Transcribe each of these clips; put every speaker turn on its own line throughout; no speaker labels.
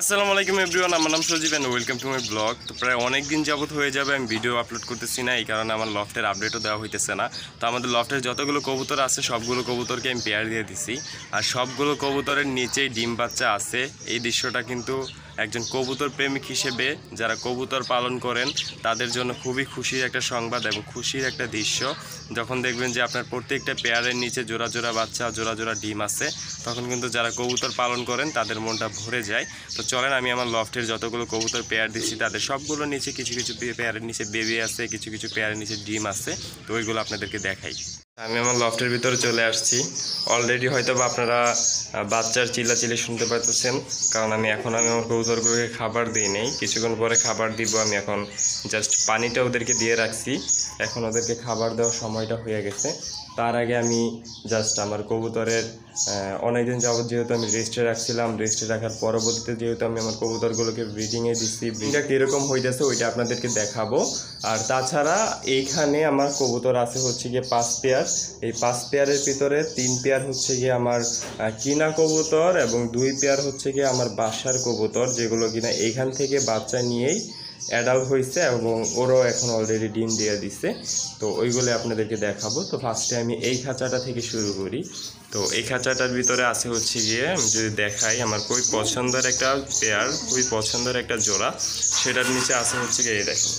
আসসালামু আলাইকুম এভরিওয়ান, আমার নাম Sajib and welcome to my blog. তো প্রায় অনেক দিন যাবত হয়ে যাবে আমি ভিডিও আপলোড করতেছি না, এই কারণে আমার লফটের আপডেটও দেওয়া হইতেছে না। তো আমাদের লফটের যতগুলো কবুতর আছে সবগুলো কবুতরকে আমি পেয়ার দিয়ে দিছি, আর সবগুলো কবুতরের নিচেই ডিম বাচ্চা আছে। এই দৃশ্যটা কিন্তু একজন কবুতর প্রেমিক হিসেবে যারা কবুতর পালন করেন তাদের জন্য খুবই খুশির একটা সংবাদ এবং খুশির একটা দৃশ্য। যখন দেখবেন যে আপনার প্রত্যেকটা পেয়ারের নিচে জোড়া জোড়া বাচ্চা, জোড়া জোড়া ডিম আছে, তখন কিন্তু যারা কবুতর পালন করেন তাদের মনটা ভরে যায়। তো চলেন আমি আমার লফটের যতগুলো কবুতর পেয়ার দিচ্ছি তাদের সবগুলোর নিচে কিছু কিছু পেয়ারের নিচে বেবি আছে, কিছু কিছু পেয়ারের নিচে ডিম আছে, তো ওইগুলো আপনাদেরকে দেখাই। আমি আমার লফটের ভিতরে চলে আসছি। অলরেডি হয়তো বা আপনারা বাচ্চার চিল্লাচিল্লি শুনতে পাচ্ছেন, কারণ আমি আমার কবুতরগুলোকে খাবার দিই নেই, কিছুক্ষণ পরে খাবার দিব। আমি এখন জাস্ট পানিটা ওদেরকে দিয়ে রাখছি, এখন ওদেরকে খাবার দেওয়ার সময়টা হয়ে গেছে। তার আগে আমি জাস্ট আমার কবুতরের অনেকদিন যাবত যেহেতু আমি রেস্টে রাখছিলাম, রেস্টে রাখার পরবর্তীতে যেহেতু আমি আমার কবুতরগুলোকে ব্রিডিংয়ে দিচ্ছি, ব্রিডিংটা কীরকম হইতেছে ওইটা আপনাদেরকে দেখাবো। আর তাছাড়া এইখানে আমার কবুতর আছে হচ্ছে গিয়ে 5 পেয়ার। এই 5 পেয়ারের ভিতরে 3 পেয়ার হচ্ছে গিয়ে আমার কিনা কবুতর এবং 2 পেয়ার হচ্ছে গিয়ে আমার বাসার কবুতর, যেগুলো কিনা এইখান থেকে বাচ্চা নিয়েই অ্যাডাল্ট হয়েছে এবং ওরাও এখন অলরেডি ডিম দিয়ে দিচ্ছে। তো ওইগুলো আপনাদেরকে দেখাবো। তো ফার্স্টে আমি এই খাঁচাটা থেকে শুরু করি। তো এই খাঁচাটার ভিতরে আছে হচ্ছে গিয়ে, আমি যদি দেখাই, আমার খুবই পছন্দের একটা পেয়ার, খুবই পছন্দের একটা জোড়া। সেটার নিচে আছে হচ্ছে গিয়ে, এই দেখেন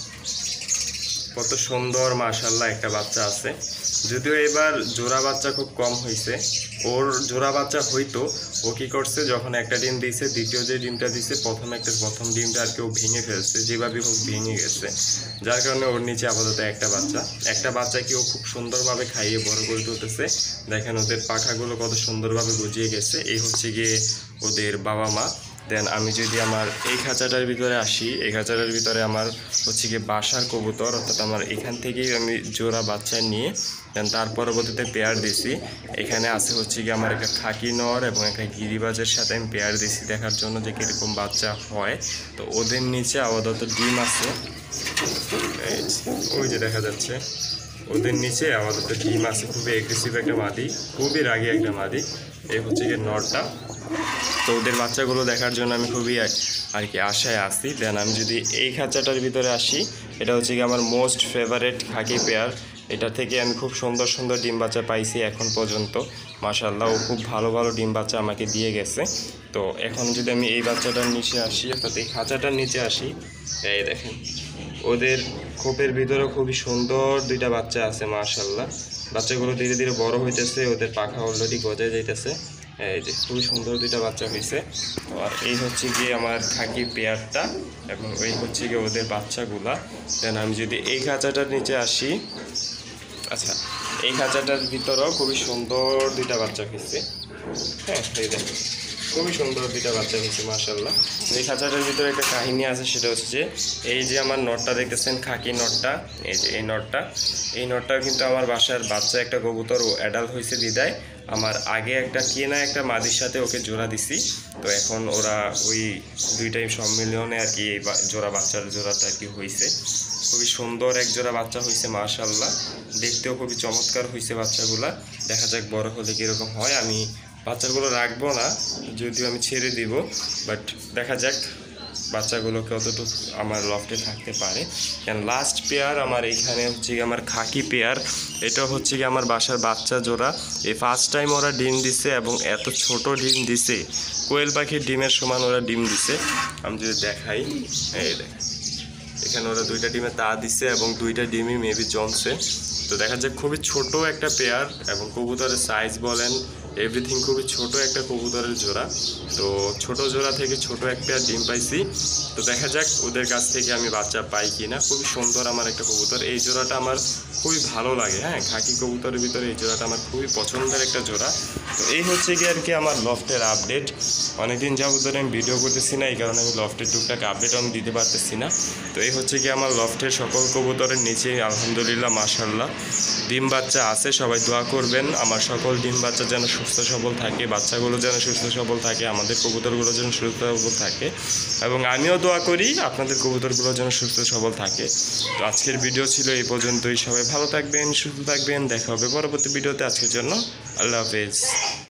কত সুন্দর মাশাআল্লাহ একটা বাচ্চা আছে। যদিও এবার জোড়া বাচ্চা খুব কম হয়েছে, ওর জোড়া বাচ্চা হইতো। ও কী করছে, যখন একটা ডিম দিয়েছে, দ্বিতীয় যে ডিমটা দিয়েছে, প্রথম ডিমটা আর কেউ ভেঙে ফেলছে, যেভাবে হোক ভেঙে গেছে, যার কারণে ওর নিচে আপাতত একটা বাচ্চাকে ও খুব সুন্দরভাবে খাইয়ে বড় করে তুলতেছে। দেখেন ওদের পাখাগুলো কত সুন্দরভাবে গজিয়ে গেছে, এই হচ্ছে গিয়ে ওদের বাবা মা। দেন আমি যদি আমার এই খাঁচাটার ভিতরে আসি, এই খাঁচাটার ভিতরে আমার হচ্ছে গিয়ে বাসার কবুতর, অর্থাৎ আমার এখান থেকেই আমি জোড়া বাচ্চা নিয়ে দেন তার পরবর্তীতে পেয়ার দিছি। এখানে আছে হচ্ছে গিয়ে আমার একটা খাকি নর এবং একটা গিরিবাজের সাথে আমি পেয়ার দিছি দেখার জন্য যে কীরকম বাচ্চা হয়। তো ওদের নিচে আপাতত ডিম আছে, ওই যে দেখা যাচ্ছে ওদের নিচে আপাতত ডিম আছে। খুবই এগ্রেসিভ একটা মাদি, খুবই রাগী একটা মাদি। এই হচ্ছে গিয়ে নরটা। তো ওদের বাচ্চাগুলো দেখার জন্য আমি খুবই আর কি আশায় আসি। দেন আমি যদি এই খাঁচাটার ভিতরে আসি, এটা হচ্ছে কি আমার মোস্ট ফেভারেট খাকি পেয়ার। এটা থেকে আমি খুব সুন্দর সুন্দর ডিম বাচ্চা পাইছি এখন পর্যন্ত, মাশাআল্লাহ। ও খুব ভালো ভালো ডিম বাচ্চা আমাকে দিয়ে গেছে। তো এখন যদি আমি এই বাচ্চাটার নিচে আসি, অর্থাৎ এই খাঁচাটার নিচে আসি, এই দেখেন ওদের খোপের ভিতরে খুবই সুন্দর 2টা বাচ্চা আছে, মাশাআল্লাহ। বাচ্চাগুলো ধীরে ধীরে বড় হইতেছে, ওদের পাখা অলরেডি গজায় যাইতেছে। এই যে খুবই সুন্দর 2টা বাচ্চা হয়েছে। আর এই হচ্ছে গিয়ে আমার খাকি পেয়ারটা এবং এই হচ্ছে গিয়ে ওদের বাচ্চাগুলা। দেন আমি যদি এই খাঁচাটার নিচে আসি, আচ্ছা এই খাঁচাটার ভিতরেও খুবই সুন্দর 2টা বাচ্চা হয়েছে। হ্যাঁ, এই দেখেন খুবই সুন্দর 2টা বাচ্চা হয়েছে, মাশাআল্লাহ। এই খাঁচাটার ভিতরে একটা কাহিনী আছে, সেটা হচ্ছে যে এই যে আমার নটটা দেখতেছেন, খাকি নটটা, এই যে এই নটটাও কিন্তু আমার বাসার বাচ্চা একটা কবুতর, ও অ্যাডাল্ট হয়েছে বিদায় আমার আগে একটা কেনা একটা মাদির সাথে ওকে জোড়া দিছি। তো এখন ওরা ওই 2টাই সম্মিলনে আর কি এই বাচ্চার জোড়াটা আর কি হয়েছে। খুবই সুন্দর এক জোড়া বাচ্চা হয়েছে, মাশাআল্লাহ। দেখতেও খুবই চমৎকার হয়েছে বাচ্চাগুলা। দেখা যাক বড় হলে কীরকম হয়। আমি বাচ্চাগুলো রাখবো না, যদিও আমি ছেড়ে দিব, বাট দেখা যাক বাচ্চাগুলো কতটুকু আমার লফটে থাকতে পারে। কেন লাস্ট পেয়ার আমার এইখানে হচ্ছে গিয়ে আমার খাকি পেয়ার, এটা হচ্ছে গিয়ে আমার বাসার বাচ্চা জোড়া। এই ফার্স্ট টাইম ওরা ডিম দিছে এবং এত ছোট ডিম দিছে, কোয়েল পাখির ডিমের সমান ওরা ডিম দিছে। আমি যদি দেখাই, এই দেখ এখানে ওরা 2টা ডিমে তা দিছে এবং 2টা ডিমই মেবি জমছে। তো দেখা যায় খুবই ছোট একটা পেয়ার এবং কবুতরের সাইজ বলেন এভরিথিং খুবই ছোট একটা কবুতরের জোড়া। তো ছোট জোড়া থেকে ছোট এক পেয়ার ডিম পাইছি। তো দেখা যাক ওদের কাছ থেকে আমি বাচ্চা পাই কি না। খুবই সুন্দর আমার একটা কবুতর, এই জোড়াটা আমার খুবই ভালো লাগে। হ্যাঁ, খাকি কবুতরের ভিতরে এই জোড়াটা আমার খুবই পছন্দের একটা জোড়া। তো এই হচ্ছে কি আর কি আমার লফটের আপডেট। অনেকদিন যাবত ধরে আমি ভিডিও করতেছি না, এই কারণে আমি লফটের টুকটাক আপডেট আমি দিতে পারতেছি না। তো এই হচ্ছে কি আমার লফটের সকল কবুতরের নিচে আলহামদুলিল্লাহ মাশাআল্লাহ ডিম বাচ্চা আছে। সবাই দোয়া করবেন আমার সকল ডিম বাচ্চা যেন সুস্থ সবল থাকে, বাচ্চাগুলো যেন সুস্থ সবল থাকে, আমাদের কবুতরগুলো যেন সুস্থ সবল থাকে এবং আমিও দোয়া করি আপনাদের কবুতরগুলো যেন সুস্থ সবল থাকে। তো আজকের ভিডিও ছিল এই পর্যন্তই। সবাই ভালো থাকবেন, সুস্থ থাকবেন, দেখা হবে পরবর্তী ভিডিওতে। আজকের জন্য আল্লাহ হাফেজ।